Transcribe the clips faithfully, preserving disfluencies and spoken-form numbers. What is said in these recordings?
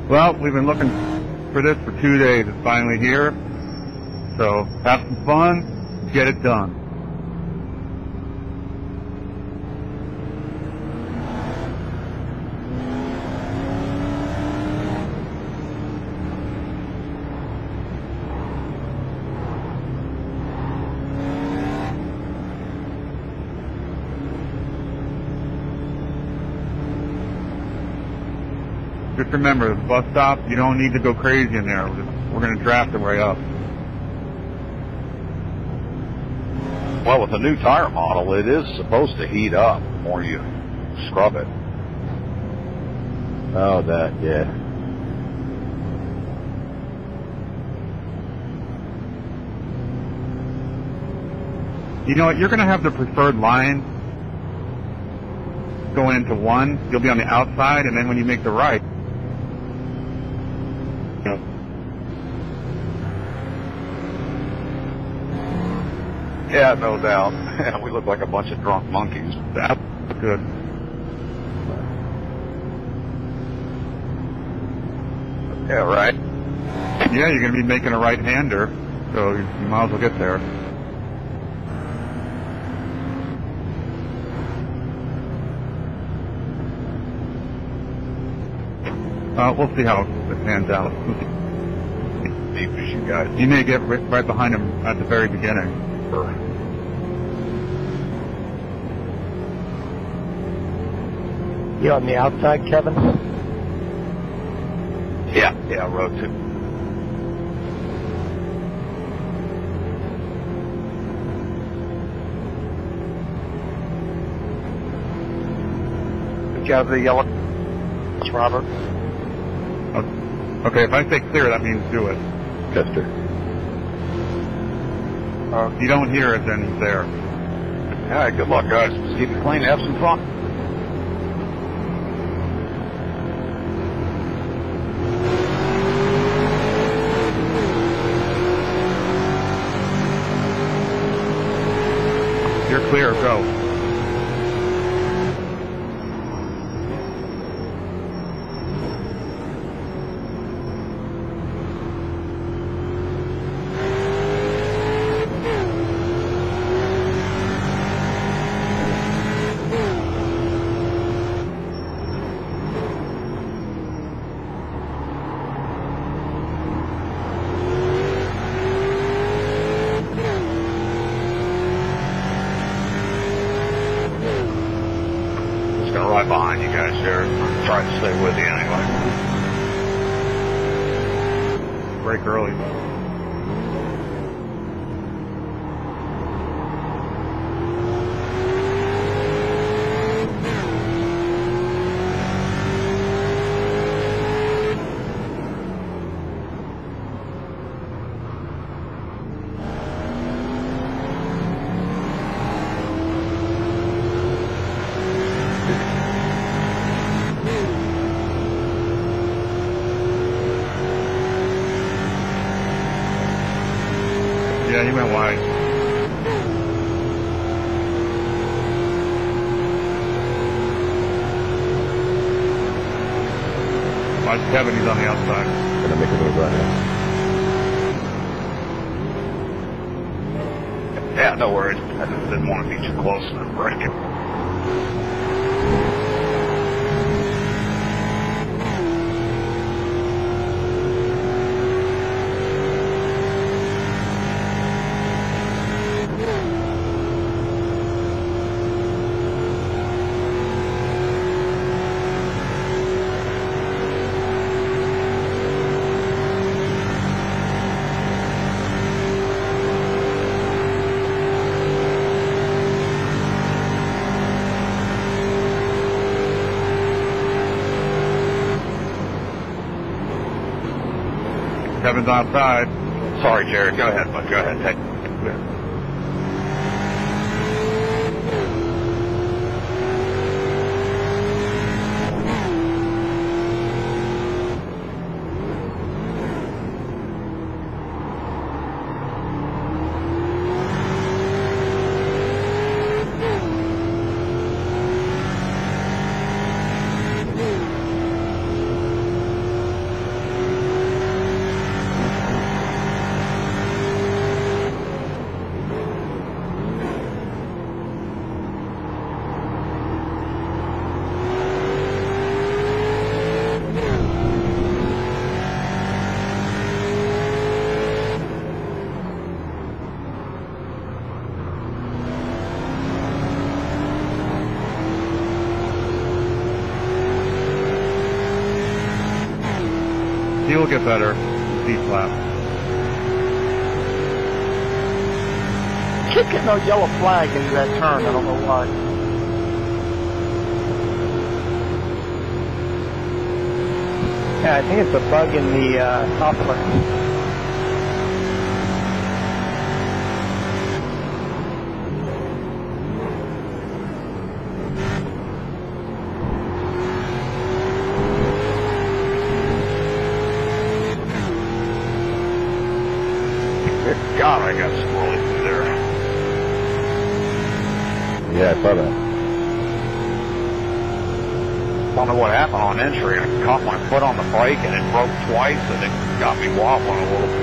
Well, we've been looking for this for two days. It's finally here. So have some fun, get it done. Just remember, the bus stop, you don't need to go crazy in there. We're, just, we're going to draft the way up. Well, with the new tire model, it is supposed to heat up the more you scrub it. Oh, that, yeah. You know what? You're going to have the preferred line going into one. You'll be on the outside, and then when you make the right, Yeah, no doubt. Yeah, we look like a bunch of drunk monkeys. That's good. Yeah, right. Yeah, you're going to be making a right-hander, so you might as well get there. Uh, we'll see how it pans out. Deep as you guys. You may get right, right behind him at the very beginning. Sure. You on the outside, Kevin? Yeah, yeah, road two. Look out of the yellow. It's Robert. Okay, if I say clear, that means do it. Chester. Uh, if you don't hear it, then he's there. All right, good luck, guys. Just keep it clean, have some fun. You're clear, go. Right behind you guys here. I'm trying to stay with you anyway. Break early. Yeah, he went wide. Watch Kevin, he's on the outside. Gonna make a little run now. Yeah, no worries. I just didn't want to be too close to the break it. Kevin's outside. Sorry, Jared. Go ahead, bud. Go ahead. Take it. He will get better. He's flat. Keep getting those yellow flags into that turn. I don't know why. Yeah, I think it's a bug in the uh, software. God, I got squirrely through there. Yeah, I saw that. Don't know what happened on entry. I caught my foot on the brake and it broke twice and it got me wobbling a little.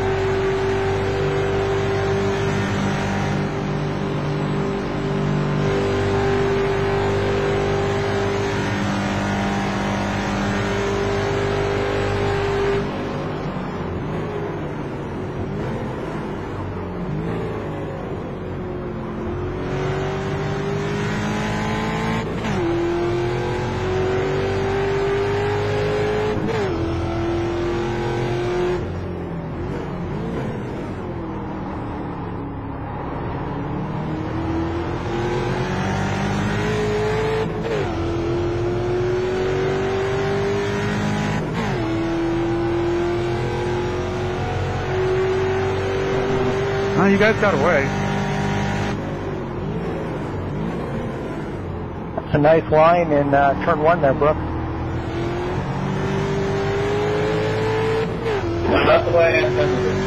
Oh, you guys got away. That's a nice line in uh, turn one there, Brooke. That's the way I intended it.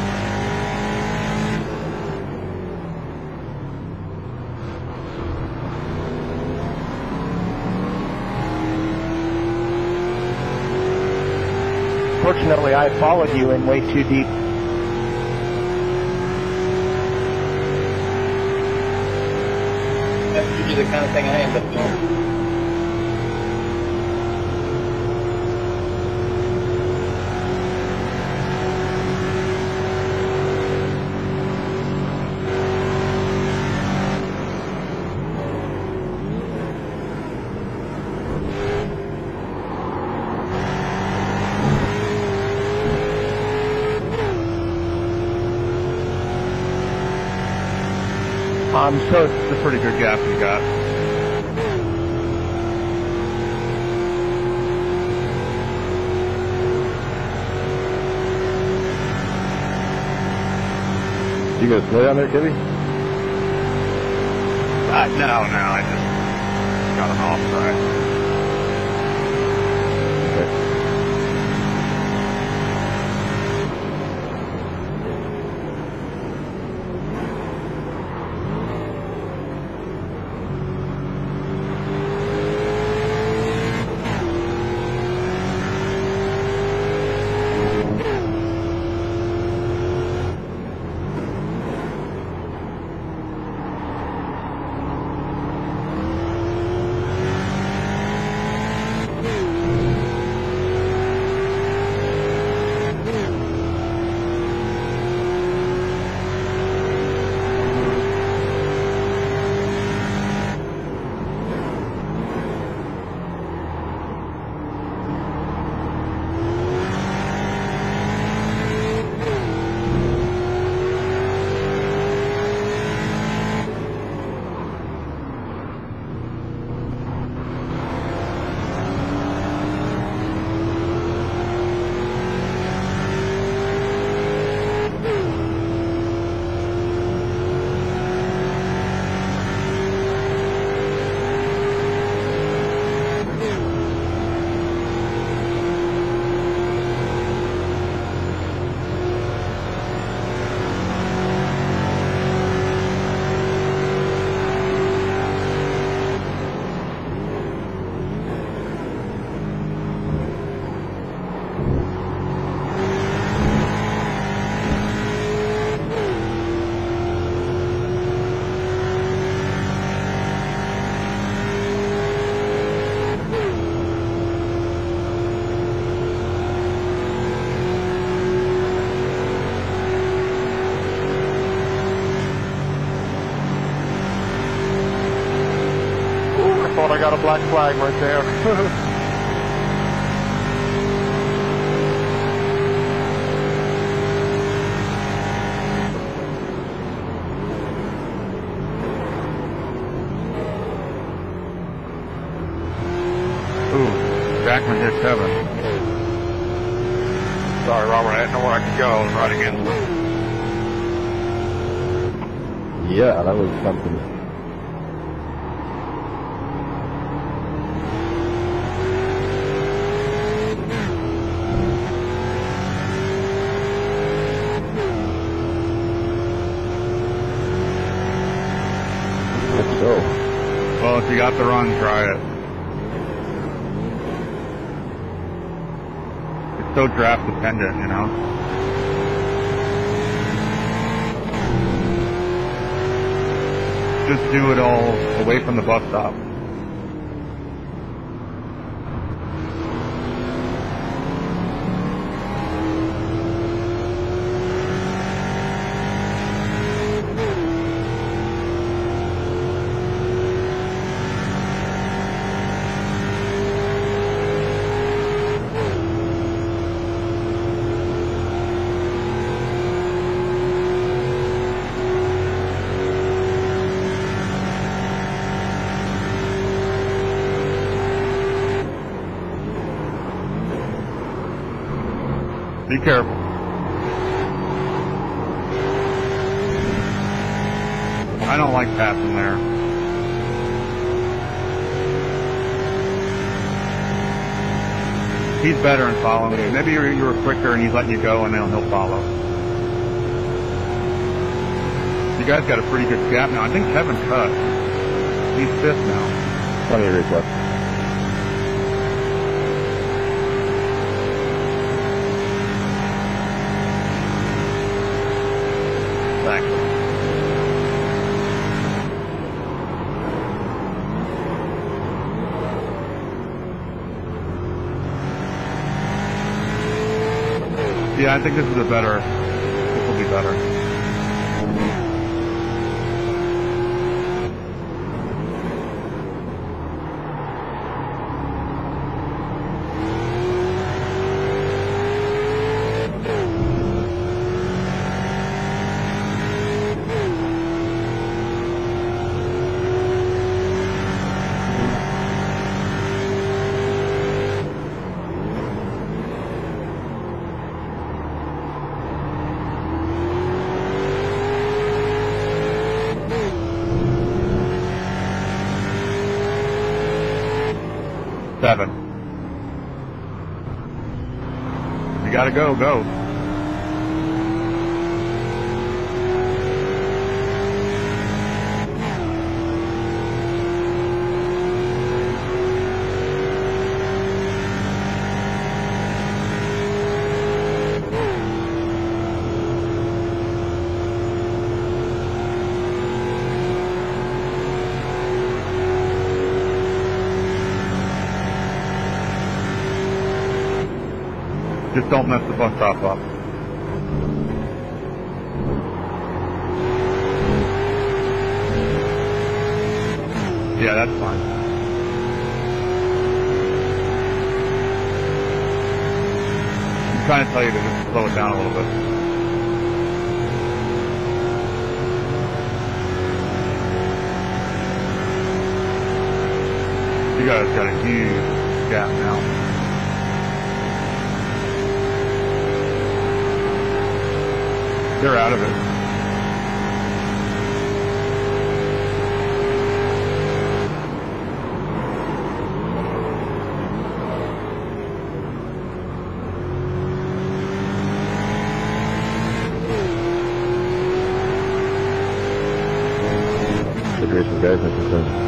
Fortunately, I followed you in way too deep. That's usually the kind of thing I end up doing. Um, so it's a pretty good gap you got. You gonna play on there, Kitty? Uh, no, no, I just got an off track. Okay. I got a black flag right there. Ooh, Jackman hit Kevin. Sorry, Robert, I didn't know where I could go. I was right against him. Yeah, that was something. Let's go. Well, if you got the run, try it. It's so draft dependent, you know? Just do it all away from the bus stop. Be careful. I don't like passing there. He's better in following you. Maybe you were, you were quicker and he's letting you go and then he'll follow. You guys got a pretty good gap now. I think Kevin cut. He's fifth now. twenty years left. Yeah, I think this is a better, this will be better. Seven. You gotta go, go. Just don't mess the bus stop up. Yeah, that's fine. I'm trying to tell you to just slow it down a little bit. You guys got a huge gap now. They're out of it. Good racing, guys. That's concerned.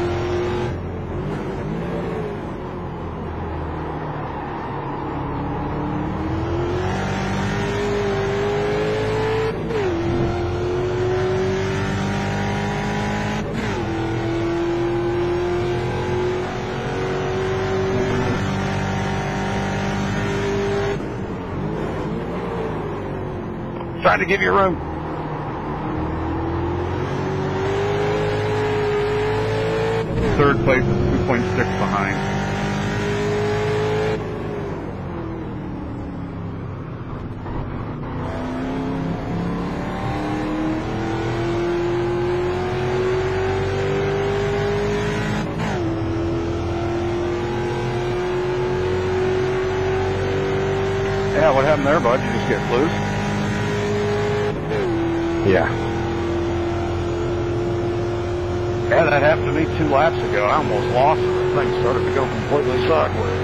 Trying to give you room. Third place is two point six behind. Yeah, what happened there, bud? Did you just get loose? Yeah. Yeah, that happened to me two laps ago. I almost lost it. The thing started to go completely sideways.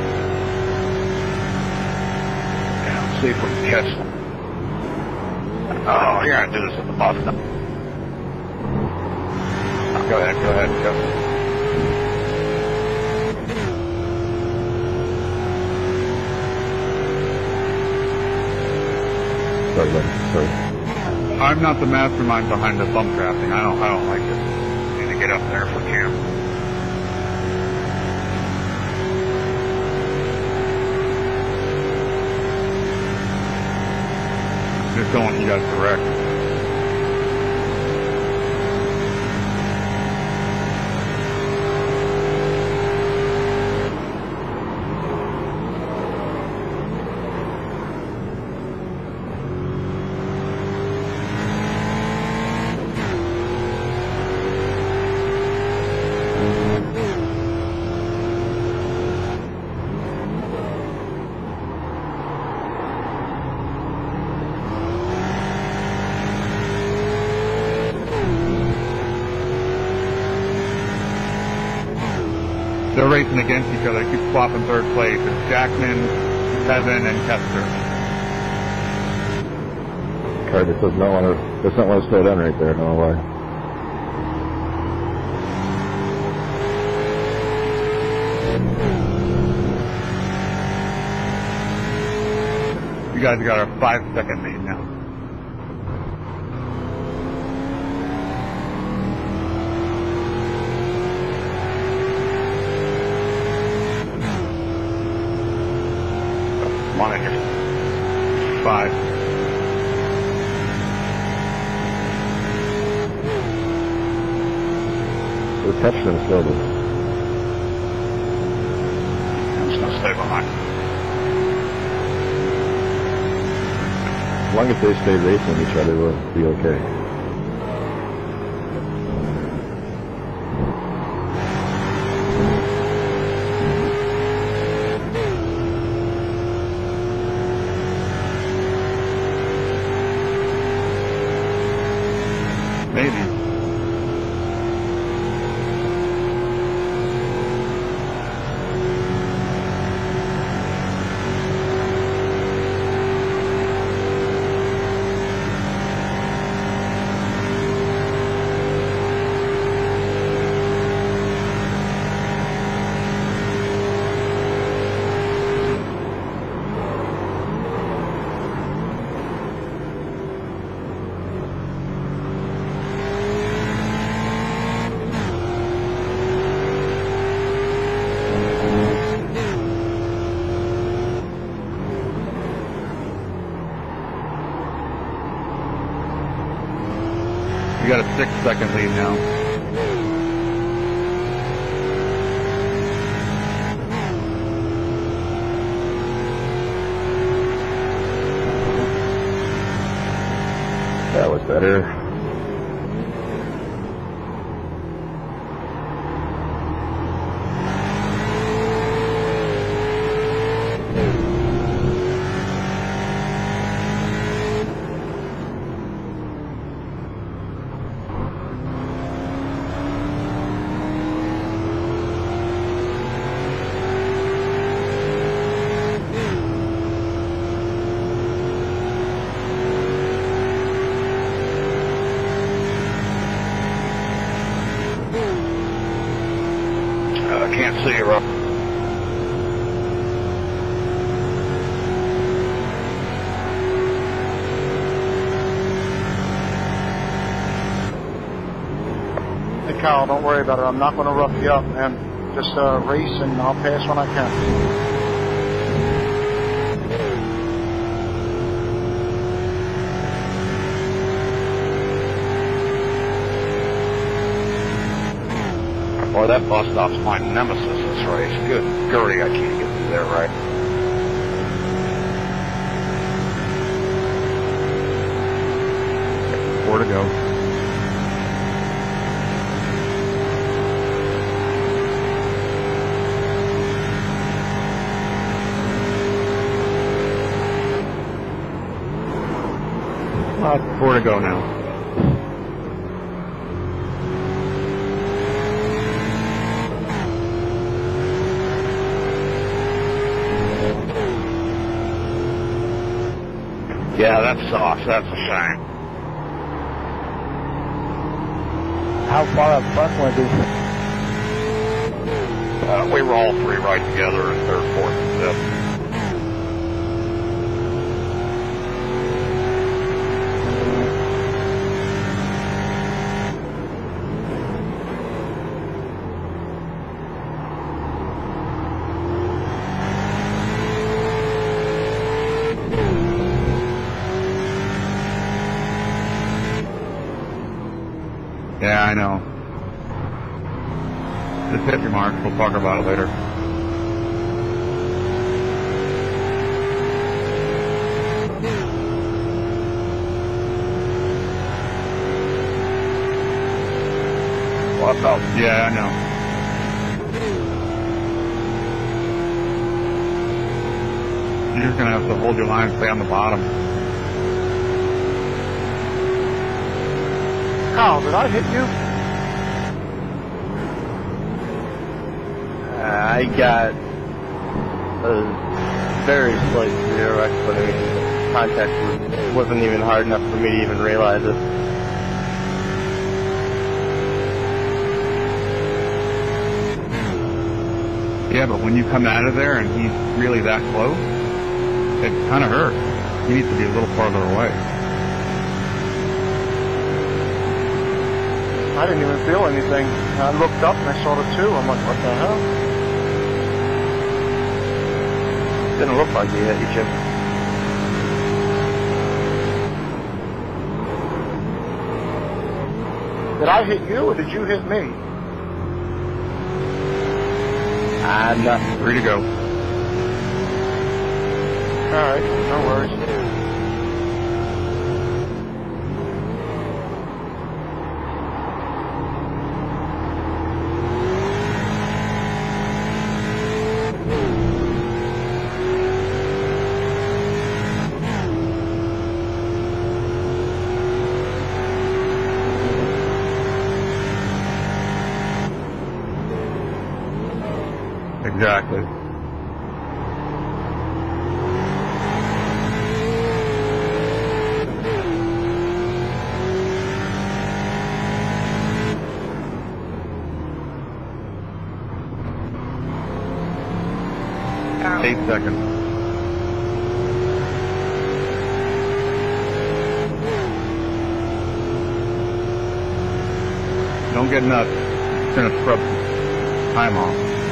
Yeah, let's see if we can catch them. Oh, you're going to do this at the bottom. Go ahead, go ahead, go. Sorry, buddy. Sorry. I'm not the mastermind behind the bump drafting. I don't. I don't like it. I need to get up there for camp. Just don't want you guys to wreck. They're racing against each other. They keep swapping third place. It's Jackman, Kevin, and Kester. Car just does not want to, does not want to slow down right there. I don't know why. You guys got a five second lead now. Come on in here. Five. We're touching them slowly. I'm just going to stay behind. As long as they stay racing each other, we'll be okay. Maybe. You got a six second lead now. That was better. I can't see you, Rob. Hey, Kyle, don't worry about it. I'm not going to rough you up, man. Just uh, race, and I'll pass when I can. Boy, that bus stop's my nemesis this race. Good Gurry, I can't get through there right. Four to go. Four to go now. Yeah, that sucks. That's a shame. How far up front was he? Uh, we were all three right together in third, fourth, and fifth. Yeah, I know. Just hit your mark. We'll talk about it later. What's up? Yeah, I know. You're just gonna have to hold your line and stay on the bottom. Kyle, did I hit you? Uh, I got a very slight rear wreck, but I mean, the contact was, wasn't even hard enough for me to even realize it. Yeah, but when you come out of there and he's really that close, it kind of hurts. He needs to be a little farther away. I didn't even feel anything. I looked up and I saw the two. I'm like, what the hell? Didn't look like he hit you, Chip. Did I hit you or did you hit me? Ah, nothing. Three to go. Alright, no worries. Exactly. Eight seconds. Don't get nuts. It's gonna scrub time off.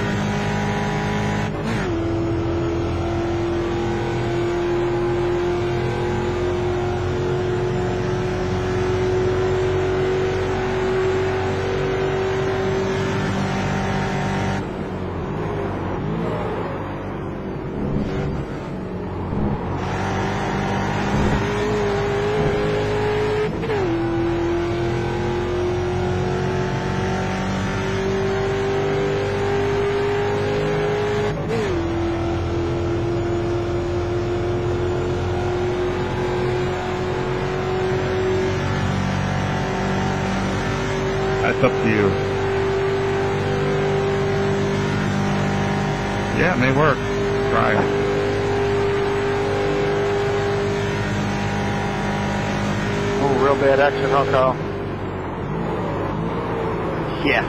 That's up to you. Yeah, it may work. Try it. Oh, real bad exit, huh, Kyle? Yeah.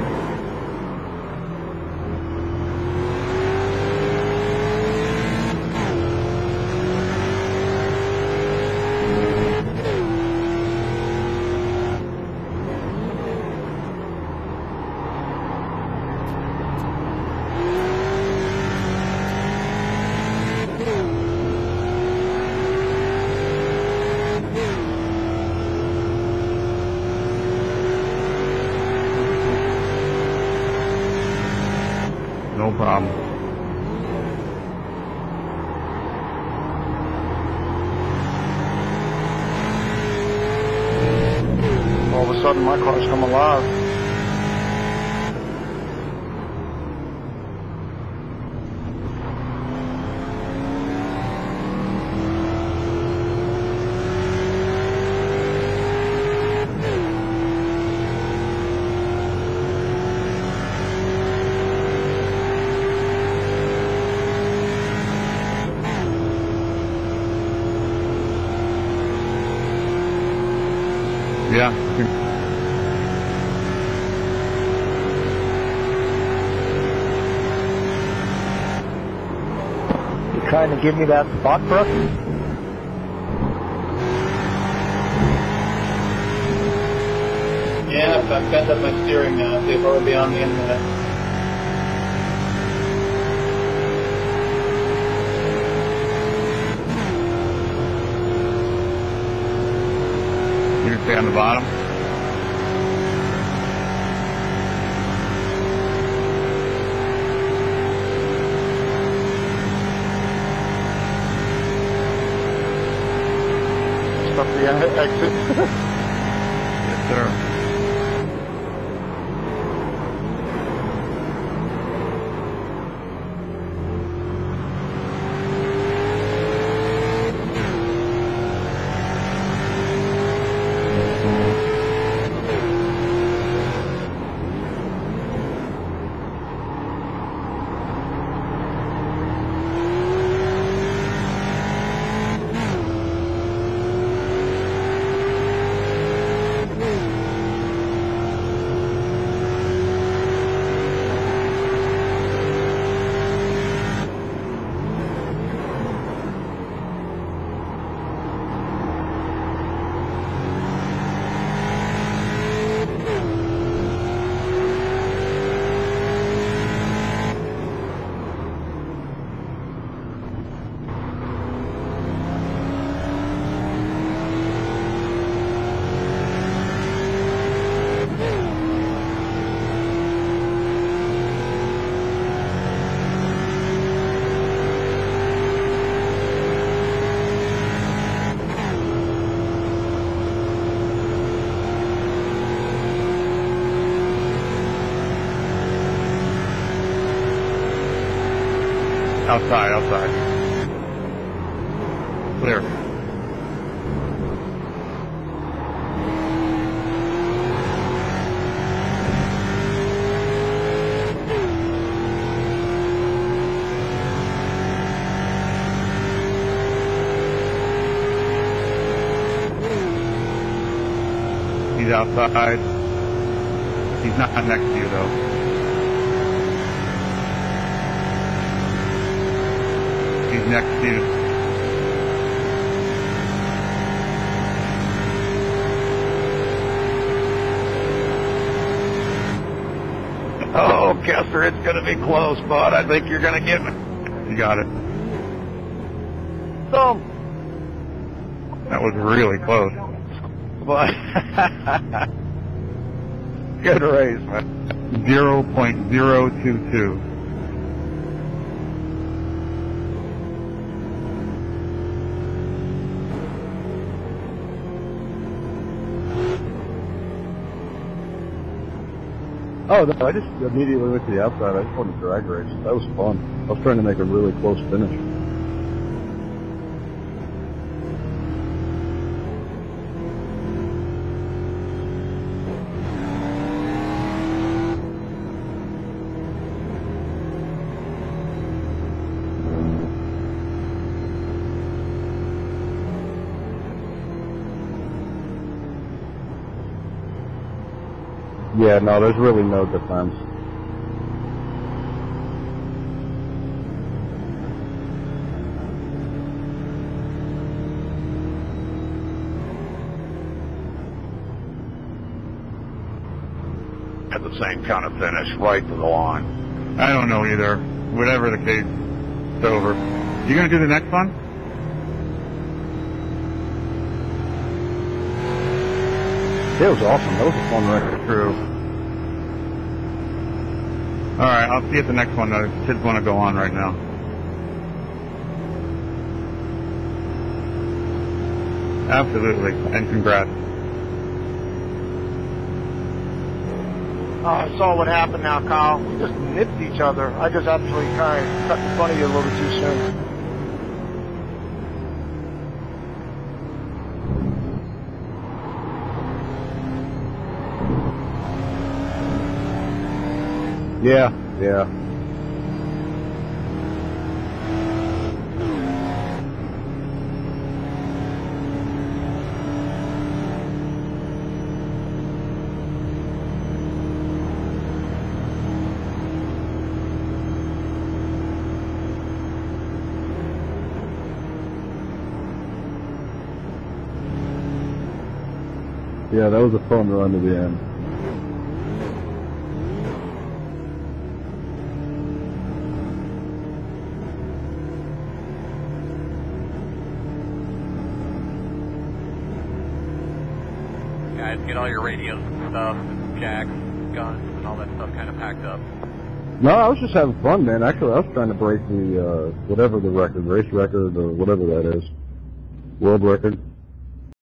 No problem. All of a sudden, my car's come alive. Yeah. You trying to give me that spot, Brooke? Yeah, I've I've bent up my steering now, so you'll probably be on me in a minute. You're gonna stay on the bottom? Stuff the exit. Yes, sir. Outside, outside. Clear. He's outside. He's not next to you though. He's next to you. Oh, Kester, it's going to be close, bud. I think you're going to get me. You got it. Some. That was really close. But good race, man. zero point zero two two. Oh, no, I just immediately went to the outside. I just wanted to drag race. That was fun. I was trying to make a really close finish. Yeah, no, there's really no defense. Had the same kind of finish, right to the line. I don't know either. Whatever the case, it's over. You gonna do the next one? It was awesome. That was a fun record. True. All right, I'll see you at the next one. The kids want to go on right now. Absolutely, and congrats. Oh, I saw what happened now, Kyle. We just nipped each other. I just absolutely kind of cut in front of you a little bit too soon. Yeah, yeah. Yeah, that was a fun run to the end. Guys, get all your radios and stuff, and jacks, guns, and all that stuff kind of packed up. No, I was just having fun, man. Actually, I was trying to break the, uh, whatever the record, race record, or whatever that is. World record.